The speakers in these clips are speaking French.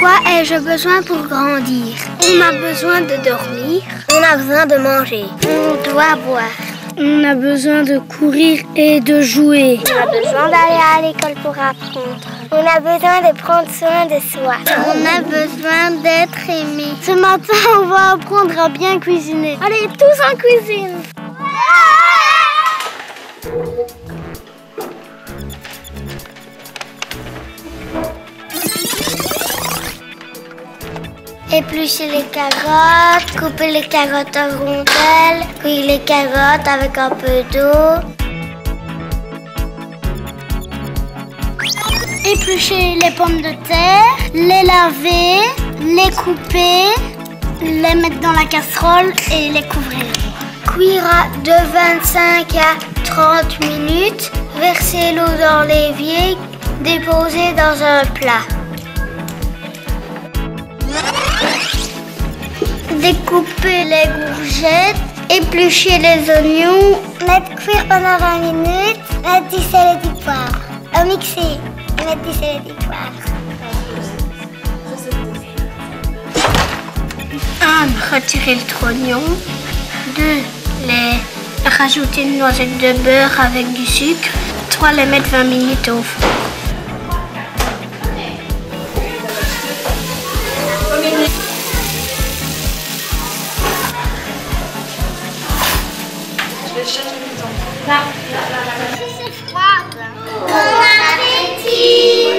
Quoi ai-je besoin pour grandir? On a besoin de dormir. On a besoin de manger. On doit boire. On a besoin de courir et de jouer. On a besoin d'aller à l'école pour apprendre. On a besoin de prendre soin de soi. On a besoin d'être aimé. Ce matin, on va apprendre à bien cuisiner. Allez, tous en cuisine. Éplucher les carottes, couper les carottes en rondelles, cuire les carottes avec un peu d'eau. Éplucher les pommes de terre, les laver, les couper, les mettre dans la casserole et les couvrir. Cuire de 25 à 30 minutes, verser l'eau dans l'évier, déposer dans un plat. Découper les courgettes, éplucher les oignons, mettre cuire pendant 20 minutes, mettre du sel et du poivre. Mixer et mettre du sel et du poivre. 1. Retirer le trognon. 2. Rajouter une noisette de beurre avec du sucre. 3. Les mettre 20 minutes au four. C'est froide. Bon appétit.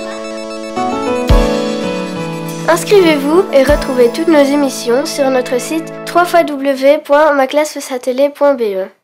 Inscrivez-vous et retrouvez toutes nos émissions sur notre site www.maclassefasatélé.be.